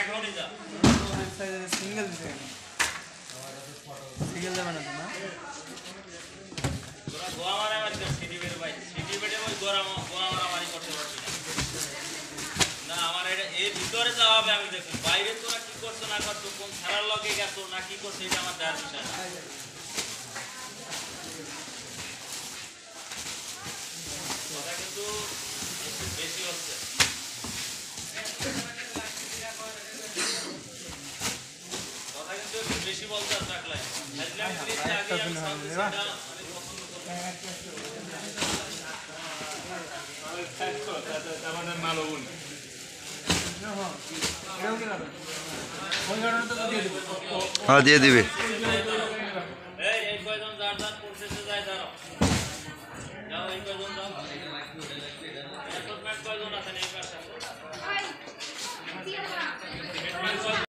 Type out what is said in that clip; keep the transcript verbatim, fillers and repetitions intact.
single দিতে single দেবে না তোমার গোয়া মারা মারি সিটি বের ভাই সিটি বেটে ওই গোয়া গোয়া মারা মারি করতে পারছি না না আমার এটা এর ভিতরে যাওয়া হবে আমি দেখুন বাইরে তোরা কি করছো না করছো কোন খেলার লগে গেছো না কি করছো এটা আমার দেখার বিষয় না কথা কিন্তু বেশি হচ্ছে কথা কিন্তু একটু বেশি বলতে থাকলে হ্যাঁ দিয়ে দিবে এই কয়জন যার যার প্রসেসে যায় দাঁড়াও যাও এই কয়জন যাও কয়জন আছেন এই পাশে